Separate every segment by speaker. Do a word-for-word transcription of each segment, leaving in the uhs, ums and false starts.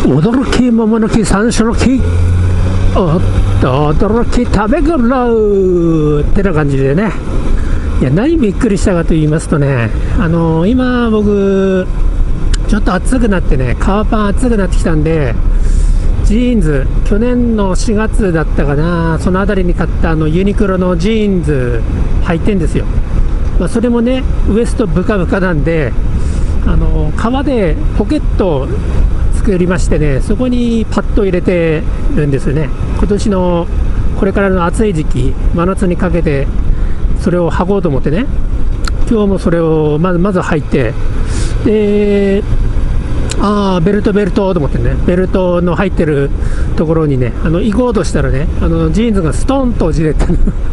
Speaker 1: 驚き桃の木山椒の木、おっと驚き食べ頃ってな感じでね。いや、何びっくりしたかと言いますとね、あのー、今僕ちょっと暑くなってね、革パン暑くなってきたんで、ジーンズ、去年のしがつだったかな、そのあたりに買ったあのユニクロのジーンズ履いてんですよ。まあ、それもね、ウエストブカブカなんで、あの革でポケットを作りましてね、そこにパッと入れてるんですよね。今年のこれからの暑い時期、真夏にかけてそれを履こうと思ってね、今日もそれをまずまず履いて、で、ああベルトベルトと思ってね、ベルトの入ってるところにね、あの行こうとしたらね、あのジーンズがストンと落ちてった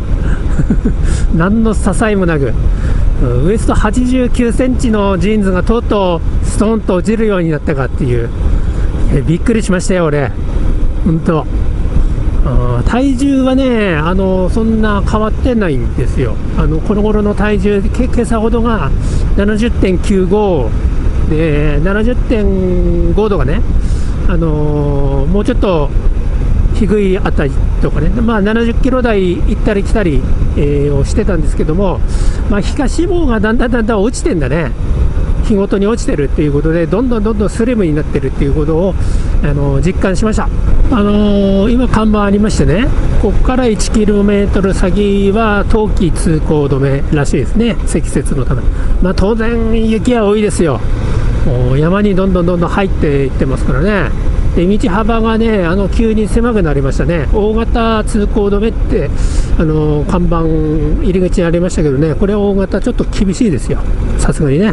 Speaker 1: 何の支えもなく、ウエストはちじゅうきゅうセンチのジーンズがとうとうストンと落ちるようになったかっていう、えびっくりしましたよ俺、本当。体重はね、あのそんな変わってないんですよ。あのこの頃の体重、け今朝ほどが ななじゅってんきゅうご で ななじゅってんご 度がね、あのー、もうちょっと低いあたりとかね、まあ、ななじゅっキロ台行ったり来たり、えー、をしてたんですけども、まあ、皮下脂肪がだんだんだんだん落ちてんだね。日ごとに落ちてるっていうことで、どんどんどんどんスリムになってるっていうことを、あのー、実感しました。あのー、今看板ありましてね、ここからいちキロメートル先は冬季通行止めらしいですね、積雪のため。まあ、当然雪は多いですよ。山にどんどんどんどん入っていってますからね。で、道幅がね、あの急に狭くなりましたね。大型通行止めってあの看板入り口にありましたけどね、これは大型ちょっと厳しいですよ、さすがにね。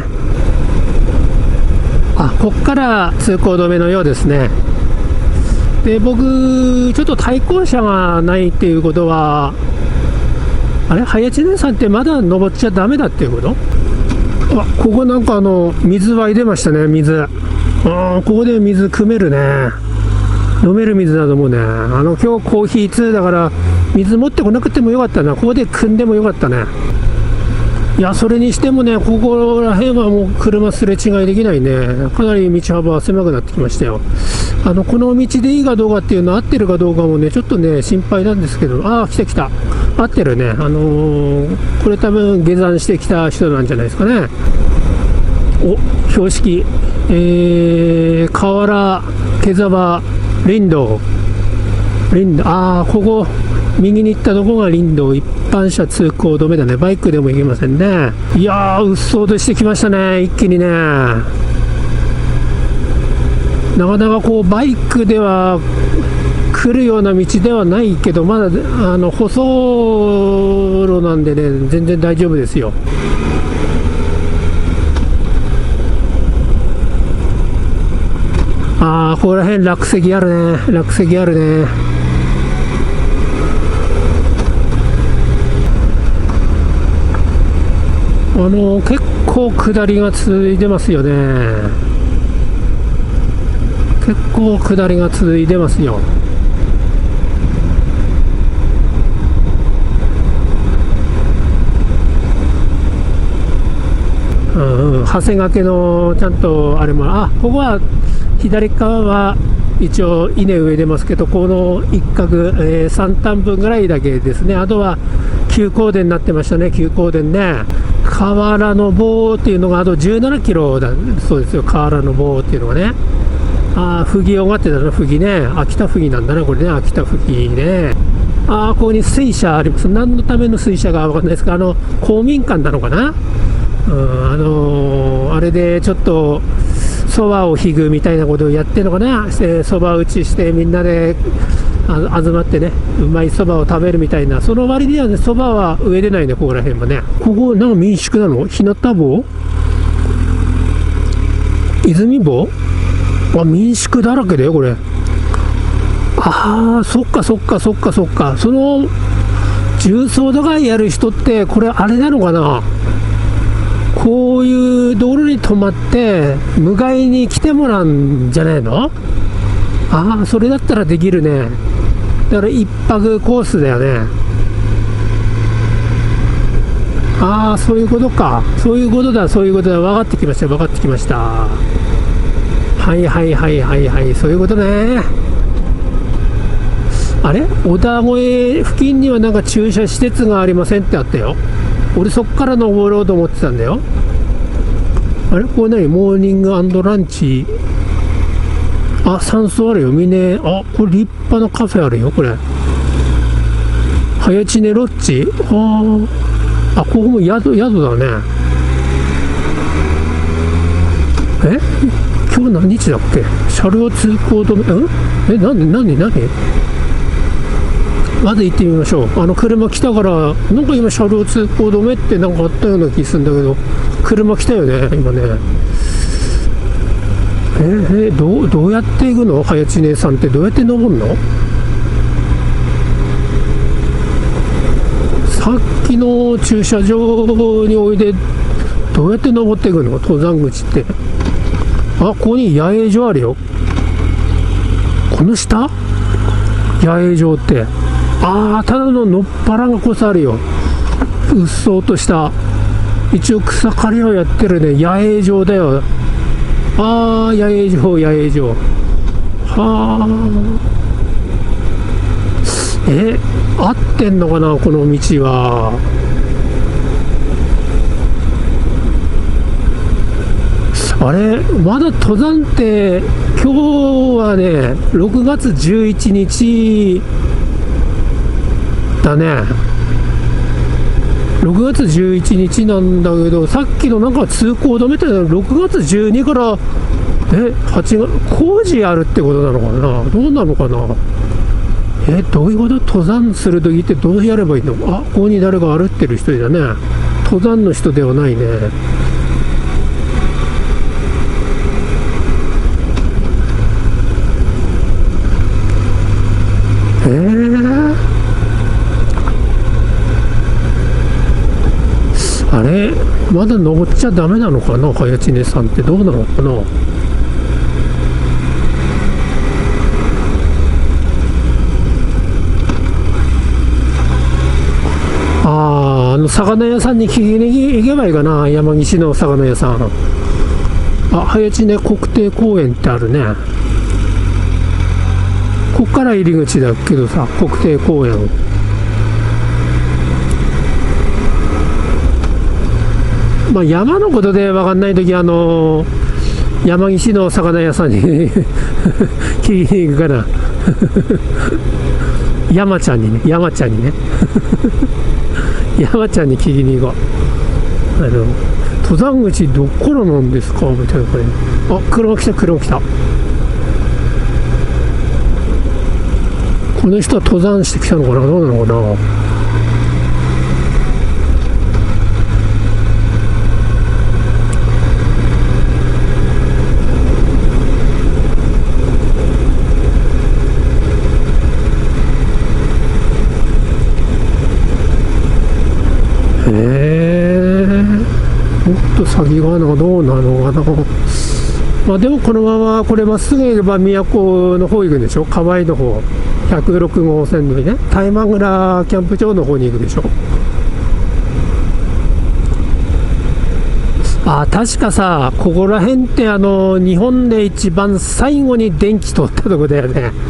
Speaker 1: あ、こっから通行止めのようですね。で、僕ちょっと対向車がないっていうことは、あれ、林姉さんってまだ登っちゃダメだっていうこと？あ、ここなんかあの水湧いてましたね、水。ああ、ここで水汲めるね。飲める水だと思うね。あの今日コーヒー通だから水持ってこなくてもよかったな。ここで汲んでもよかったね。いや、それにしてもね、ここら辺はもう車すれ違いできないね。かなり道幅は狭くなってきましたよ。あのこの道でいいかどうかっていうの合ってるかどうかもね、ちょっとね心配なんですけど、ああ来た来た、合ってるね。あのー、これ多分下山してきた人なんじゃないですかね。お、標識、えー、河原毛沢林道、林道、ああここ右に行ったとこが林道、一般車通行止めだね。バイクでも行けませんね。いやー、うっそうとしてきましたね、一気にね。なかなかこうバイクでは来るような道ではないけど、まだあの舗装路なんでね、全然大丈夫ですよ。ああ、ここら辺落石あるね、落石あるね。あの結構下りが続いてますよね。結構下りが続いてますよ。うん、長谷掛けのちゃんとあれも、あ、ここは左側は一応稲植えてますけど、この一角、えー、さん反分ぐらいだけですね。あとは休耕田になってましたね、休耕田ね。河原の棒っていうのがあとじゅうななキロだそうですよ、河原の棒っていうのがね。ああ、釘をがってたな、釘ね。秋田釘なんだな、これね、秋田釘ね。ああ、ここに水車あります。何のための水車かわかんないですが、あの公民館なのかな。うん、あのー、あれでちょっとそばをひぐみたいなことをやってるのかな。そば打ちしてみんなであ集まってね、うまいそばを食べるみたいな。その割にはね、そばは植えれないね、ここら辺もね。ここなんか民宿なの？日向坊？泉坊？あ、民宿だらけだよこれ。ああ、そっかそっかそっかそっか。その重曹度外やる人ってこれあれなのかな。こういう道路に止まって迎えに来てもらうんじゃないの？ああ、それだったらできるね。だから一泊コースだよね。ああ、そういうことか。そういうことだ、そういうことだ。分かってきました、分かってきました。ははいはいはいはいはい、そういうことね。あれ、小田越付近にはなんか駐車施設がありませんってあったよ。俺そっから登ろうと思ってたんだよ。あれ、これ何、モーニング&ランチ。あ、山荘あるよ、みね。あ、これ立派なカフェあるよ、これ。早知根ロッジ。ああ、ここも宿、宿だね。え、今日何日だっけ。車両通行止め。うんえ、なになになに。まず行ってみましょう。あの車来たから、なんか今車両通行止めってなんかあったような気するんだけど、車来たよね今ね。ええ、どうどうやって行くの。早知根さんってどうやって登るの。さっきの駐車場においでどうやって登っていくの、登山口って。あ、ここに野営場あるよ。この下野営場って。ああ、ただののっぱらがこそあるよ。うっそうとした一応草刈りをやってるね野営場だよ。ああ、野営場野営場。はあ、え、合ってんのかなこの道は。あれ、まだ登山って今日はねろくがつじゅういちにちだね。ろくがつじゅういちにちなんだけど、さっきのなんか通行止めってろくがつじゅうにからえはちがつ工事やるってことなのかな、どうなのかな。え、どういうこと。登山するときってどうやればいいの。あ、ここに誰か歩ってる人だね。登山の人ではないね。えー、あれ、まだ登っちゃダメなのかな早知根さんって。どうなのかな。あー、あの魚屋さんに聞きに行けばいいかな。山岸の魚屋さん。あ、早知根国定公園ってあるね。こっから入り口だけどさ、国定公園。まあ山のことで分かんないとき、あのー、山岸の魚屋さんに聞きに行くから山ちゃんにね、山ちゃんにね山ちゃんに聞きに行こう。あの登山口どこからなんですかみたいな感じ。あ、車来た車来た。この人は登山してきたのかな、どうなのかな。へえ、もっと先がどうなのかな。まあでもこのままこれまっすぐ行けば都の方行くんでしょ。河合の方ひゃくろくごうせんのにね、大満倉キャンプ場の方に行くでしょ。あ、確かさ、ここら辺ってあの日本で一番最後に電気通ったとこだよね。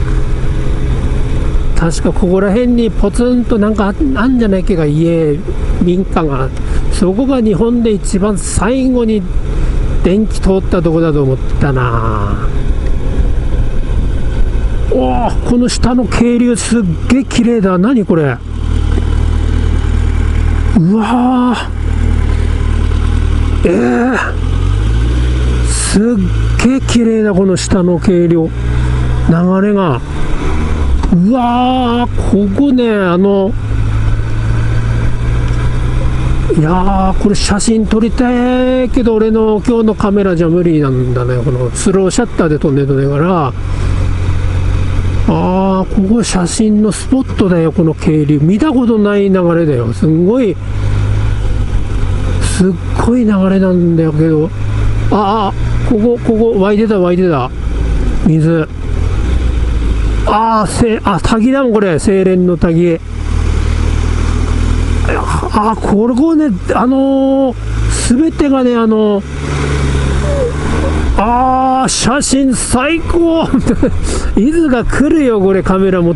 Speaker 1: 確かここら辺にポツンとなんかあんじゃないっけが、家民家が。そこが日本で一番最後に電気通ったとこだと思ったな。おー、この下の渓流すっげえ綺麗だ。何これ。うわー、えー、すっげえ綺麗だ。この下の渓流流れが。うわー、ここね、あのいやー、これ写真撮りたいけど俺の今日のカメラじゃ無理なんだね。このスローシャッターで撮んねえとねえから。あー、ここ写真のスポットだよ。この渓流見たことない流れだよ。すんごいすっごい流れなんだけど、ああ、ここここ湧いてた湧いてた水。あー、せあ滝だもんこれ。清廉の滝。あー、これこれね、あのー、全てがね、あのー、 あー、写真最高伊豆が来るよ、これ、カメラ持って。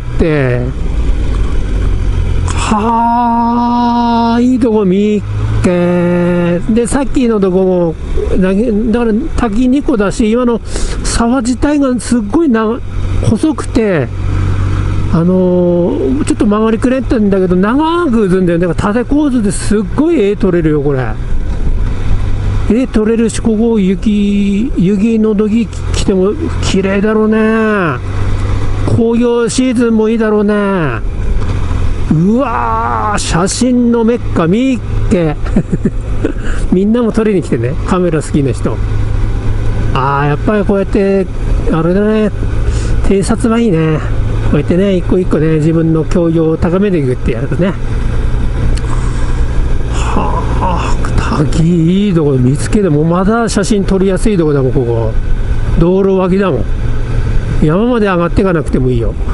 Speaker 1: はあ、いいとこ見っけ。で、さっきのとこも、だから滝にこだし、今の沢自体がすっごいな細くて、あのー、ちょっと曲がりくれってんだけど、長く映んだよ。だから縦構図ですっごい絵撮れるよ、これ。絵撮れるし、ここ雪、雪の時来ても綺麗だろうね。紅葉シーズンもいいだろうね。うわー、写真のメッカ見っけみんなも撮りに来てね、カメラ好きな人。あー、やっぱりこうやってあれだね、偵察はいいね。こうやってね、一個一個ね、自分の教養を高めていくってやるとね。はあ、滝いいとこ見つけてもまだ写真撮りやすいとこだもん。ここ道路脇だもん。山まで上がっていかなくてもいいよ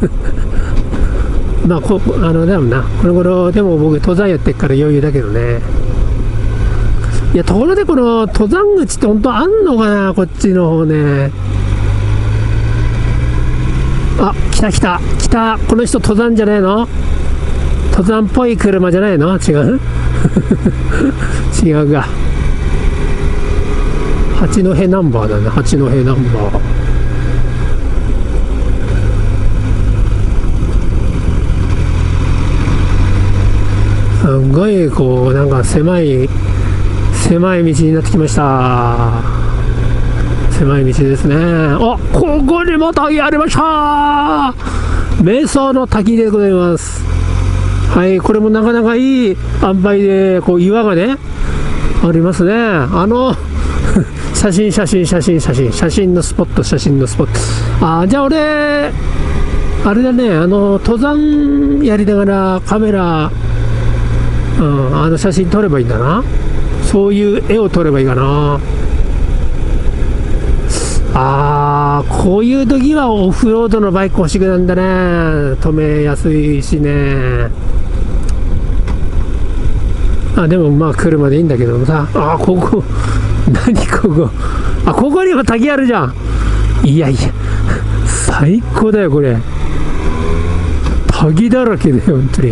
Speaker 1: まあ、こあのだもんな、この頃でも僕登山やってっから余裕だけどね。いや、ところでこの登山口って本当あんのかな、こっちの方ね。あ、来た来た来た。この人登山じゃないの？登山っぽい車じゃないの？違う違うが、八戸ナンバーだね。八戸ナンバー。すごいこうなんか狭い狭い道になってきました。狭い道ですね。あ、ここにも滝ありました。瞑想の滝でございます。はい、これもなかなかいい塩梅でこう岩がねありますね。あの写真写真写真写真写真のスポット、写真のスポット。あ、じゃあ俺あれだね、あの登山やりながらカメラ、うん、あの写真撮ればいいんだな。そういう絵を撮ればいいかな。あー、こういう時はオフロードのバイク欲しくなんだね。止めやすいしね。あ、でもまあ車でいいんだけどもさ。あ、ここ何ここ。あ、ここにも滝あるじゃん。いやいや、最高だよこれ。滝だらけだよ本当に。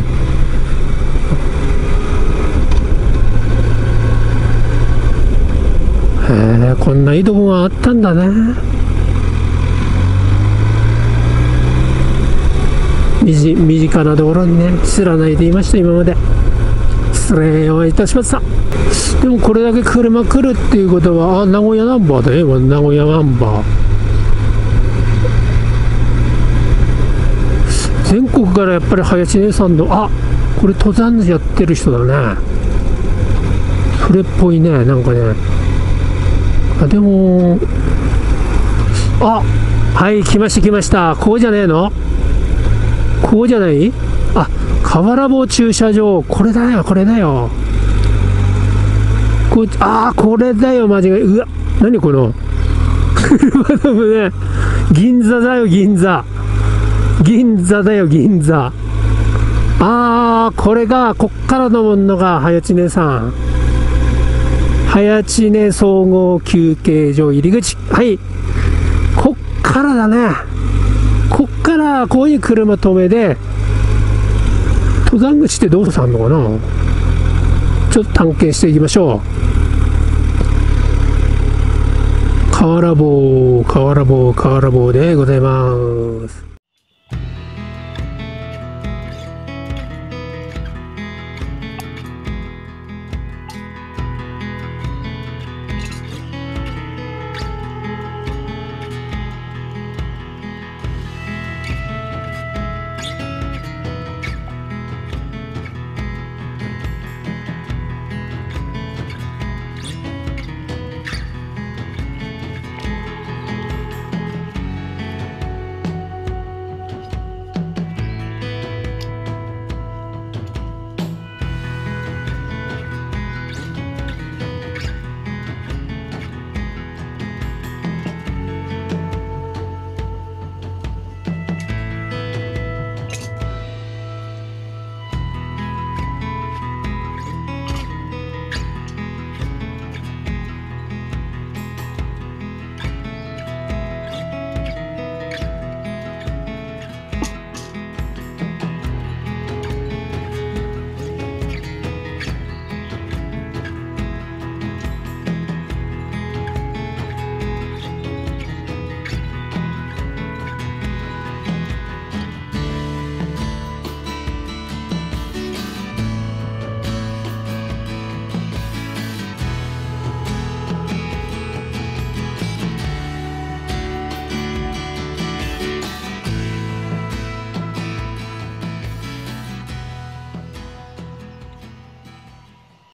Speaker 1: へえ、こんないいとこがあったんだね。身近なところにね、知らないでいました、今まで。失礼をいたしました。でもこれだけ車来るっていうことは、あ、名古屋ナンバーだよ、名古屋ナンバー。全国からやっぱり林姉さんの、あ、これ登山やってる人だね。それっぽいね、なんかね。あ、でも、あ、はい、来ました来ました。ここじゃねえの？ここじゃない？あ、河原坊駐車場。これだよ、これだよ。こあー、これだよ、間違い。うわ、何この車のね、銀座だよ、銀座。銀座だよ、銀座。あー、これが、こっからのもんのが、早知根さん。早知根総合休憩所入り口。はい。こっからだね。こっからこういう車止めで、登山口ってどうさんのかな。ちょっと探検していきましょう。河原坊、河原坊、河原坊でございます。